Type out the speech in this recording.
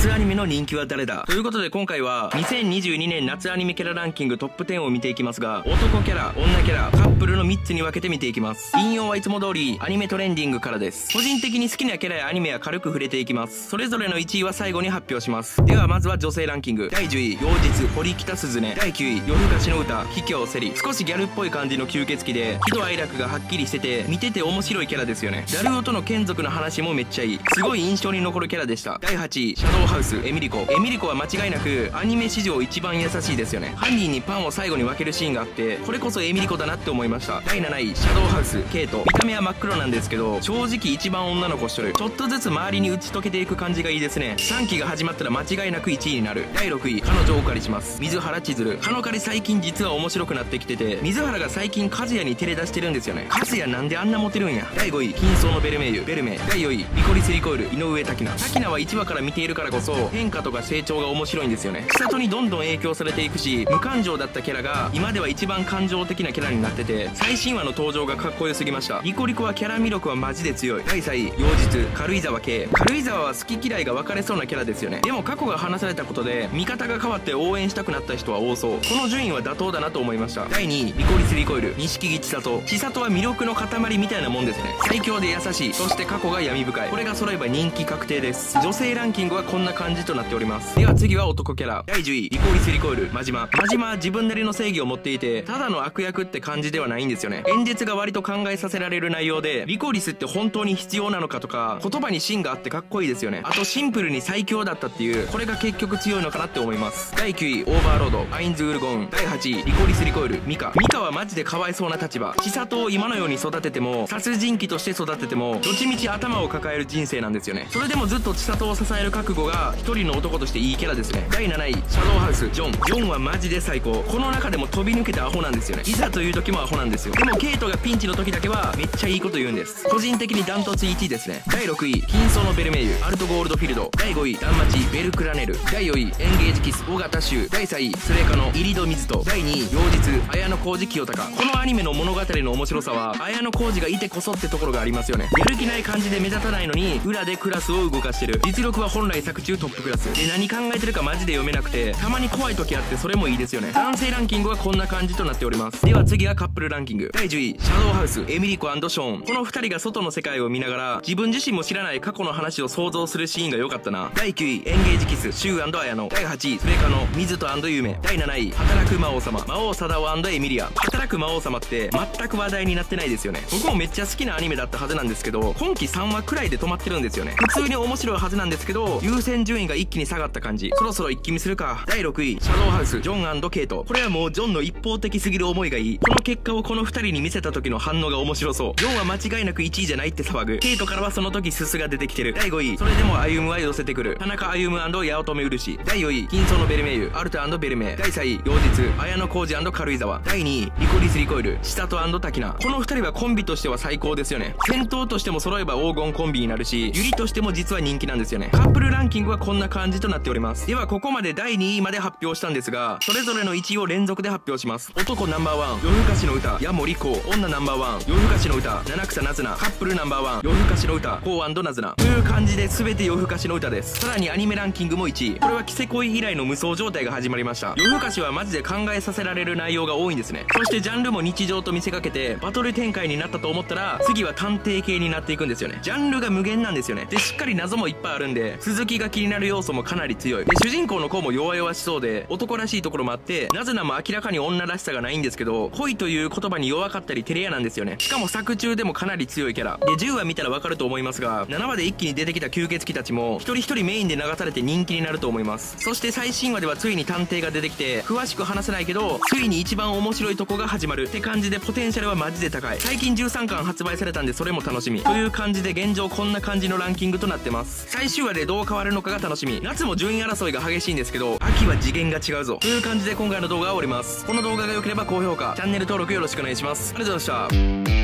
夏アニメの人気は誰だということで、今回は2022年夏アニメキャラランキングトップ10を見ていきますが、男キャラ、女キャラ、カップルの3つに分けて見ていきます。引用はいつも通りアニメトレンディングからです。個人的に好きなキャラやアニメは軽く触れていきます。それぞれの1位は最後に発表します。ではまずは女性ランキング。第10位、妖実堀北鈴音。第9位、夜更かしの歌桔梗セリ。少しギャルっぽい感じの吸血鬼で喜怒哀楽がはっきりしてて見てて面白いキャラですよね。ダルオとの眷属の話もめっちゃいい、すごい印象に残るキャラでした。第8位、シャドウハウスエミリコ。エミリコは間違いなくアニメ史上一番優しいですよね。犯人にパンを最後に分けるシーンがあって、これこそエミリコだなって思いました。第7位、シャドウハウスケイト。見た目は真っ黒なんですけど正直一番女の子しとる。ちょっとずつ周りに打ち解けていく感じがいいですね。3期が始まったら間違いなく1位になる。第6位、彼女をお借りします水原千鶴。彼女最近実は面白くなってきてて、水原が最近和也に照れ出してるんですよね。和也なんであんなモテるんや。第5位、金層のベルメイユベルメイ。第4位、リコリスリコイル井上滝菜。滝菜は1話から見ているからこそ変化とか成長が面白いんですよね。千里にどんどん影響されていくし、無感情だったキャラが今では一番感情的なキャラになってて、最新話の登場がかっこよすぎました。リコリコはキャラ魅力はマジで強い。第3位、妖実軽井沢圭。軽井沢は好き嫌いが分かれそうなキャラですよね。でも過去が話されたことで見方が変わって応援したくなった人は多そう。この順位は妥当だなと思いました。第2位、リコリスリコイル錦木千里。千里は魅力の塊みたいなもんですね。最強で優しい、そして過去が闇深い。これが揃えば人気確定です。女性ランキングはこんな感じとなっております。では次は男キャラ。第10位、リコリスリコイル真島。真島は自分なりの正義を持っていて、ただの悪役って感じではないんですよね。演説が割と考えさせられる内容で、リコリスって本当に必要なのかとか、言葉に芯があってかっこいいですよね。あとシンプルに最強だったっていう、これが結局強いのかなって思います。第9位、オーバーロードアインズウルゴーン。第8位、リコリスリコイルミカ。ミカはマジでかわいそうな立場。千里を今のように育てても、殺人鬼として育てても、どっちみち頭を抱える人生なんですよね。それでもずっと千里を支える覚悟が一人の男としていいキャラですね。第7位、シャドウハウスジョン。ジョンはマジで最高。この中でも飛び抜けてアホなんですよね。いざという時もアホなんですよ。でもケイトがピンチの時だけはめっちゃいいこと言うんです。個人的にダントツ1位ですね。第6位、金層のベルメイユアルトゴールドフィールド。第5位、ダンマチベルクラネル。第4位、エンゲージキス尾形修。第3位、スレカのイリド水戸。第2位、妖実綾野浩二清高。このアニメの物語の面白さは綾野浩二がいてこそってところがありますよね。やる気ない感じで目立たないのに裏でクラスを動かしてる。実力は本来作中トップクラスで、何考えてるかマジで読めなくてたまに怖い時あって、それもいいですよね。男性ランキングはこんな感じとなっております。では次はカップルランキング。第10位、シャドウハウスエミリコ&ショーン。この2人が外の世界を見ながら自分自身も知らない過去の話を想像するシーンが良かったな。第9位、エンゲージキスシュウ&綾野。第8位、スレカの水戸&ゆめ。第7位、働く魔王様魔王貞夫&エミリア。働く魔王様って全く話題になってないですよね。僕もめっちゃ好きなアニメだったはずなんですけど、今期3話くらいで止まってるんですよね。普通に面白いはずなんですけど、優先順位が一気に下がった感じ。そろそろ一気見するか。第6位、シャドウハウスジョン&ケイト。これはもうジョンの一方的すぎる思いがいい。この結果をこの2人に見せた時の反応が面白そう。ジョンは間違いなく1位じゃないって騒ぐ。ケイトからはその時ススが出てきてる。第5位、それでも歩夢は寄せてくる田中歩夢&八乙女漆。第4位、金層のベルメイユアルタ&ベルメイ。第3位、妖実綾野浩二&軽井沢。第2位、リコリスリコイル千里&滝菜。この2人はコンビとしては最高ですよね。戦闘としても揃えば黄金コンビになるし、ユリとしても実は人気なんですよね。カップルランキングはこんな感じとなっております。ではここまで第2位まで発表したんですが、それぞれの1位を連続で発表します。男ナンバーワン、夜更かしの歌矢森こう。女ナンバーワン、夜更かしの歌七草なずな。カップルナンバーワン、夜更かしの歌こう&なずな。という感じで全て夜更かしの歌です。さらにアニメランキングも1位。これはキセ恋以来の無双状態が始まりました。夜更かしはマジで考えさせられる内容が多いんですね。そしてジャンルも日常と見せかけてバトル展開になったと思ったら、次は探偵系になっていくんですよね。ジャンルが無限なんですよね。でしっかり謎もいっぱいあるんで、続きが気になる要素もかなり強い。で主人公の子も弱々しそうで男らしいところもあって、なぜなも明らかに女らしさがないんですけど、恋という言葉に弱かったり照れ屋なんですよね。しかも作中でもかなり強いキャラで、10話見たらわかると思いますが、7話で一気に出てきた吸血鬼たちも一人一人メインで流されて人気になると思います。そして最新話ではついに探偵が出てきて、詳しく話せないけどついに一番面白いとこが始まるって感じで、ポテンシャルはマジで高い。最近13巻発売されたんでそれも楽しみという感じで、現状こんな感じのランキングとなってます。最終話でどう変わるのかが楽しみ。夏も順位争いが激しいんですけど、秋は次元が違うぞという感じで今回の動画は終わります。この動画が良ければ高評価チャンネル登録よろしくお願いします。ありがとうございました。